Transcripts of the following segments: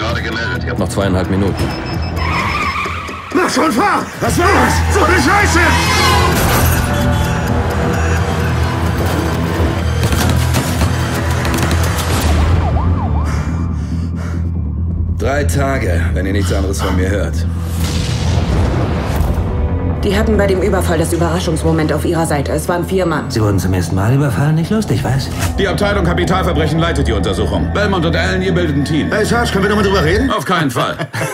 gerade gemeldet. Noch 2,5 Minuten. Mach schon, fahr! Was war's? So eine Scheiße! Drei Tage, wenn ihr nichts anderes von mir hört. Die hatten bei dem Überfall das Überraschungsmoment auf ihrer Seite. Es waren 4 Mann. Sie wurden zum ersten Mal überfallen, nicht lustig, was? Die Abteilung Kapitalverbrechen leitet die Untersuchung. Belmont und Allen, ihr bildet ein Team. Hey, Sarge, können wir nochmal drüber reden? Auf keinen Fall.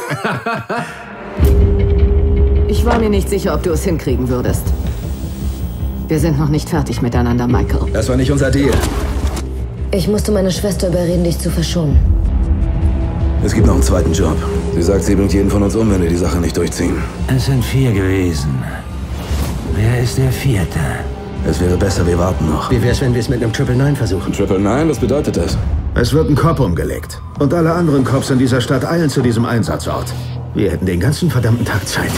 Ich war mir nicht sicher, ob du es hinkriegen würdest. Wir sind noch nicht fertig miteinander, Michael. Das war nicht unser Deal. Ich musste meine Schwester überreden, dich zu verschonen. Es gibt noch einen zweiten Job. Sie sagt, sie bringt jeden von uns um, wenn wir die Sache nicht durchziehen. Es sind 4 gewesen. Wer ist der 4.? Es wäre besser, wir warten noch. Wie wär's, wenn wir es mit einem 999 versuchen? 999? Was bedeutet das? Es wird ein Cop umgelegt. Und alle anderen Cops in dieser Stadt eilen zu diesem Einsatzort. Wir hätten den ganzen verdammten Tag Zeit.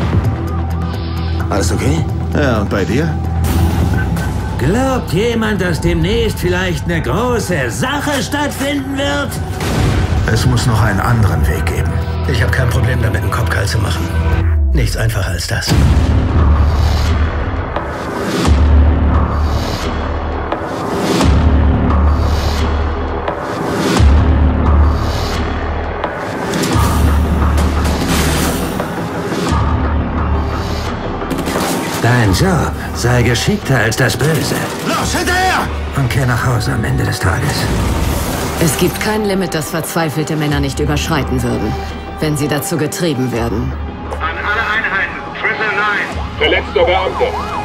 Alles okay? Ja, und bei dir? Glaubt jemand, dass demnächst vielleicht eine große Sache stattfinden wird? Es muss noch einen anderen Weg geben. Ich habe kein Problem damit, einen Kopf kalt zu machen. Nichts einfacher als das. Dein Job sei geschickter als das Böse. Los, hinterher! Und kehr nach Hause am Ende des Tages. Es gibt kein Limit, das verzweifelte Männer nicht überschreiten würden, wenn sie dazu getrieben werden. An alle Einheiten, Triple 9. Verletzter Beamter.